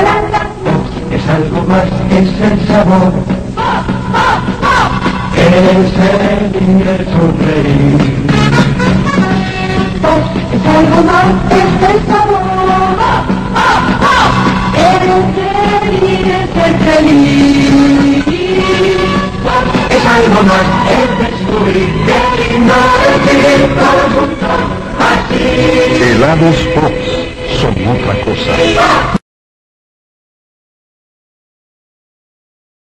Es algo más que es el sabor. Es el sonreír. Es algo más que es el sabor. Es ser feliz. Es algo más, es descubrir que no todos juntos así. Helados Pops son otra cosa.